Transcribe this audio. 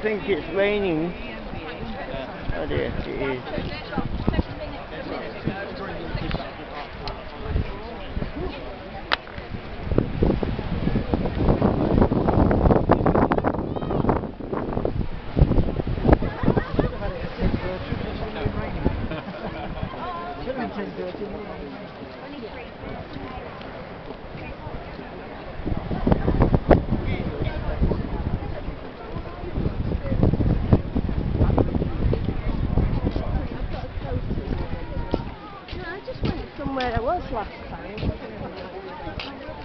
think it's raining. Oh dear, it is. Somewhere I was last time.